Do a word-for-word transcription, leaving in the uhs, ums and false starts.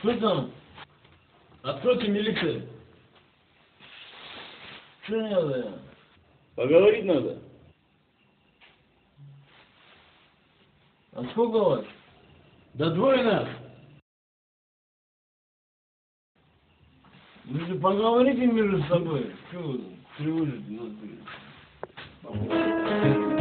Кто там? Откройте, милиция. Что надо? Поговорить надо. А сколько вас? Да двое нас. Вы же поговорите между собой. Чего вы тревожите нас, блин?